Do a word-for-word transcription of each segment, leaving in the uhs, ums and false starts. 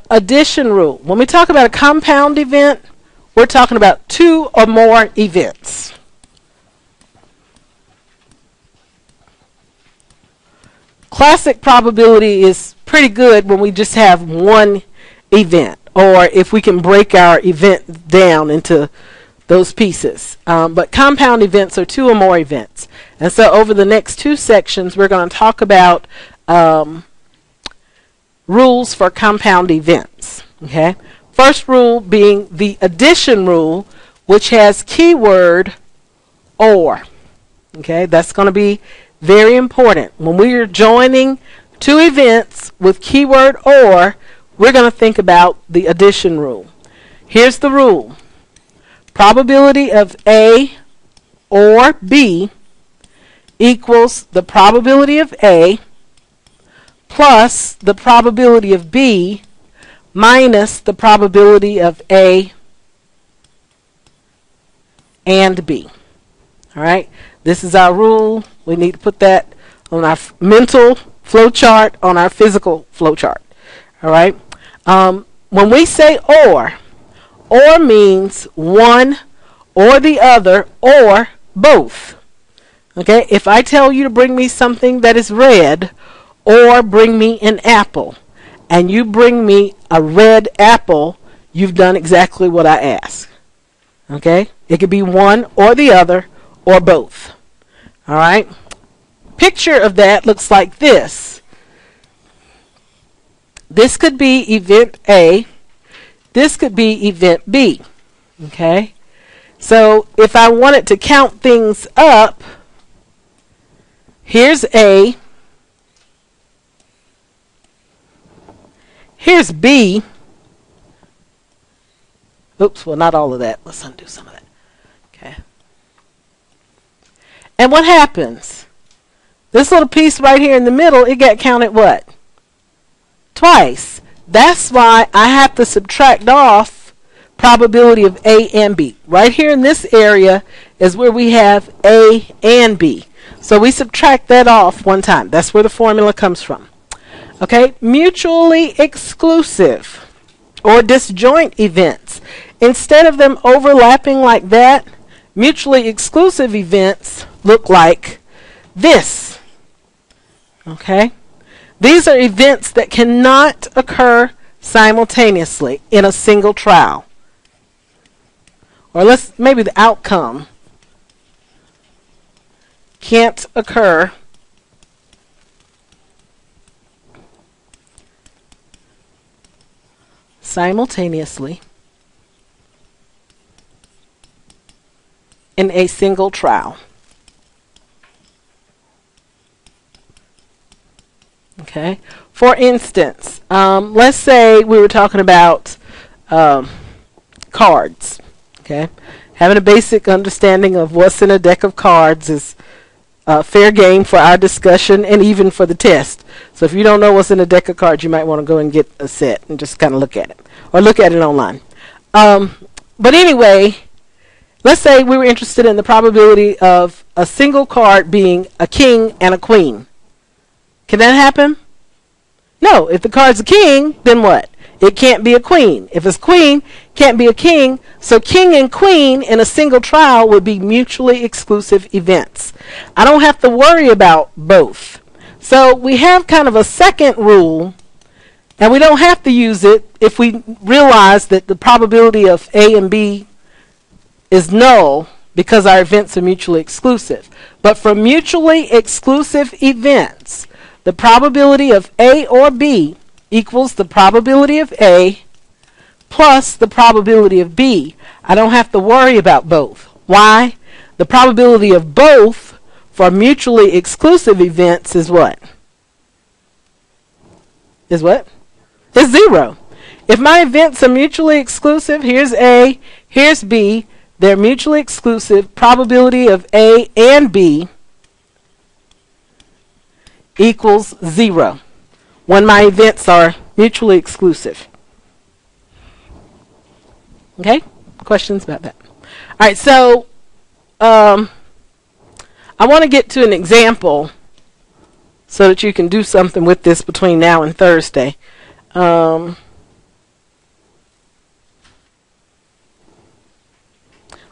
addition rule. When we talk about a compound event, we're talking about two or more events. Classic probability is pretty good when we just have one event, or if we can break our event down into those pieces. Um, but compound events are two or more events. And so over the next two sections, we're going to talk about um, rules for compound events. Okay. First rule being the addition rule, which has keyword or. Okay, that's going to be very important. When we are joining two events with keyword or, we're going to think about the addition rule. Here's the rule. Probability of A or B equals the probability of A plus the probability of B minus the probability of A and B. All right, this is our rule. We need to put that on our mental flow chart, on our physical flow chart. All right. Um, when we say or, or means one or the other or both. Okay. If I tell you to bring me something that is red or bring me an apple, and you bring me a red apple, you've done exactly what I asked. Okay. It could be one or the other or both. All right. Picture of that looks like this. This could be event A. This could be event B. Okay. So if I wanted to count things up, here's A. Here's B. Oops, well, not all of that. Let's undo some of that. Okay. And what happens? This little piece right here in the middle, it got counted what? Twice. That's why I have to subtract off probability of A and B. Right here in this area is where we have A and B. So we subtract that off one time. That's where the formula comes from. Okay, mutually exclusive or disjoint events. Instead of them overlapping like that, mutually exclusive events look like this. Okay, these are events that cannot occur simultaneously in a single trial. Or let's maybe the outcome can't occur simultaneously in a single trial. Okay. For instance, um, let's say we were talking about um, cards. Okay. Having a basic understanding of what's in a deck of cards is uh, fair game for our discussion and even for the test. So if you don't know what's in a deck of cards, you might want to go and get a set and just kind of look at it, or look at it online. Um, but anyway, let's say we were interested in the probability of a single card being a king and a queen. Can that happen? No. If the card's a king, then what? It can't be a queen. If it's queen, can't be a king. So king and queen in a single trial would be mutually exclusive events. I don't have to worry about both. So we have kind of a second rule, and we don't have to use it if we realize that the probability of A and B is null because our events are mutually exclusive. But for mutually exclusive events, the probability of A or B equals the probability of A plus the probability of B. I don't have to worry about both. Why? The probability of both for mutually exclusive events is what? Is what? Is zero. If my events are mutually exclusive, here's A, here's B, they're mutually exclusive, probability of A and B equals zero when my events are mutually exclusive. Okay? Questions about that? All right, so um, I want to get to an example so that you can do something with this between now and Thursday. Um,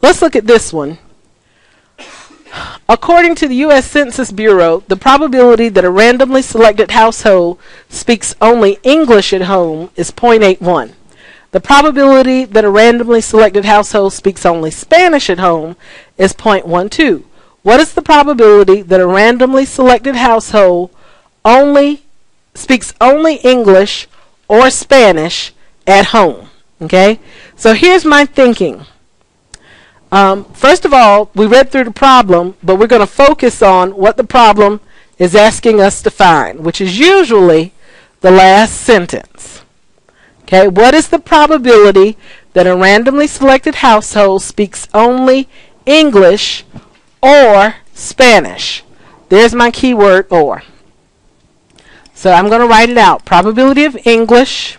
let's look at this one. According to the U S Census Bureau, the probability that a randomly selected household speaks only English at home is zero point eight one. The probability that a randomly selected household speaks only Spanish at home is zero point one two. What is the probability that a randomly selected household only speaks only English or Spanish at home? Okay, so here's my thinking. Um, first of all, we read through the problem, but we're going to focus on what the problem is asking us to find, which is usually the last sentence. Okay, what is the probability that a randomly selected household speaks only English or Spanish? There's my keyword or. So I'm going to write it out. Probability of English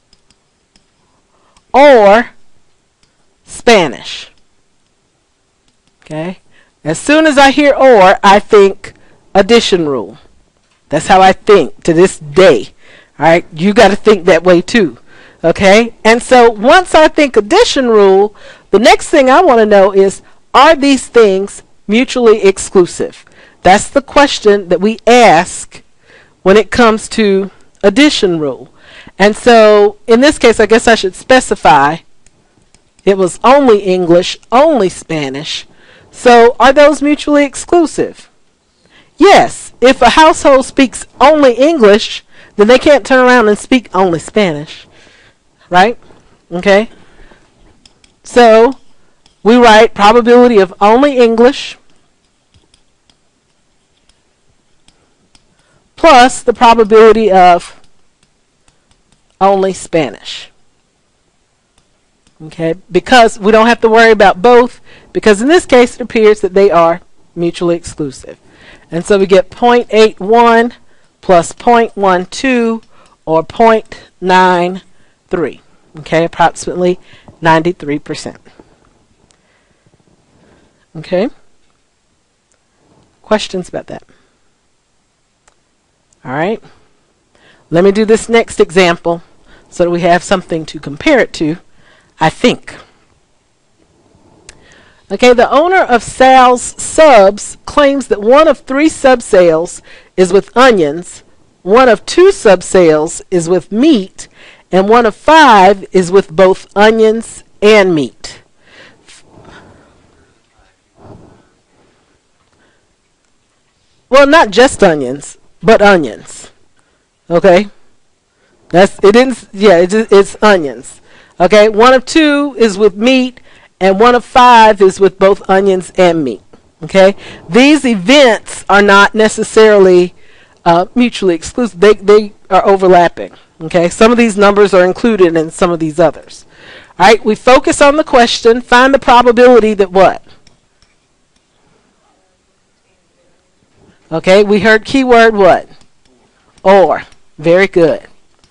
or Spanish. Okay. As soon as I hear or, I think addition rule. That's how I think to this day. All right. You got to think that way too. Okay. And so once I think addition rule, the next thing I want to know is, are these things mutually exclusive? That's the question that we ask when it comes to addition rule. And so in this case, I guess I should specify it was only English, only Spanish. So are those mutually exclusive? Yes. If a household speaks only English, then they can't turn around and speak only Spanish. Right? Okay. So we write probability of only English plus the probability of only Spanish. Okay, because we don't have to worry about both, because in this case it appears that they are mutually exclusive. And so we get zero point eight one plus zero point one two, or zero point nine three. Okay, approximately ninety-three percent. Okay. Questions about that? All right. Let me do this next example so that we have something to compare it to, I think. Okay, the owner of Sal's Subs claims that one of three sub-sales is with onions, one of two sub-sales is with meat, and one of five is with both onions and meat. Well, not just onions, but onions. Okay? That's it didn't yeah, it's it's onions. Okay? One of two is with meat, and one of five is with both onions and meat. Okay? These events are not necessarily uh, mutually exclusive. They they are overlapping. Okay? Some of these numbers are included in some of these others. All right? We focus on the question, find the probability that what? Okay, we heard keyword what? Or. Very good.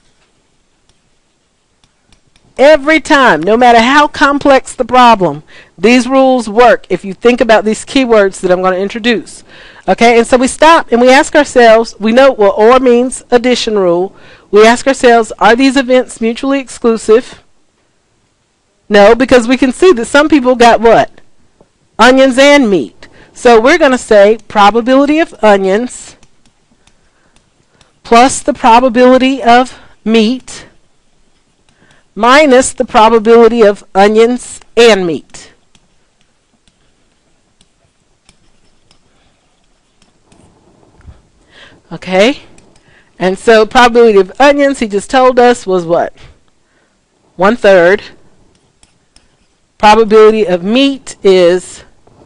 Every time, no matter how complex the problem, these rules work if you think about these keywords that I'm going to introduce. Okay, and so we stop and we ask ourselves, we know what or means addition rule. We ask ourselves, are these events mutually exclusive? No, because we can see that some people got what? Onions and meat. So we're going to say probability of onions plus the probability of meat minus the probability of onions and meat. Okay? And so probability of onions, he just told us, was what? One third. Probability of meat is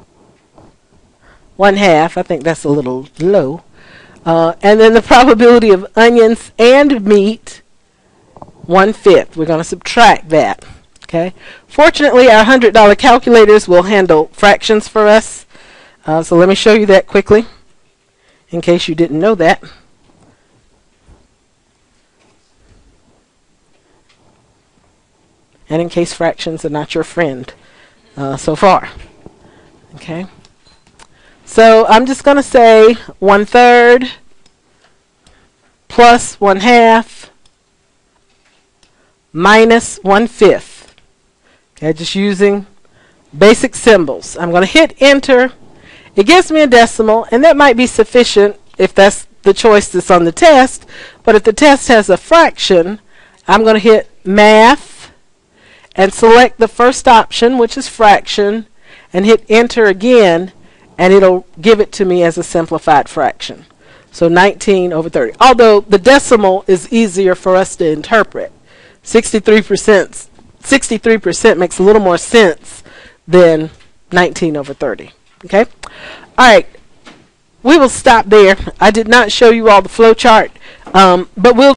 one half. I think that's a little low. Uh, and then the probability of onions and meat, one fifth. We're going to subtract that. Okay. Fortunately, our one hundred dollar calculators will handle fractions for us. Uh, so let me show you that quickly, in case you didn't know that. And in case fractions are not your friend uh, so far. Okay. So I'm just going to say one third plus one half minus one fifth. Okay, just using basic symbols. I'm going to hit enter. It gives me a decimal, and that might be sufficient if that's the choice that's on the test. But if the test has a fraction, I'm going to hit math and select the first option, which is fraction, and hit enter again, and it'll give it to me as a simplified fraction. So nineteen over thirty. Although the decimal is easier for us to interpret. sixty-three percent sixty-three percent makes a little more sense than nineteen over thirty. Okay? All right. We will stop there. I did not show you all the flow chart, um, but we'll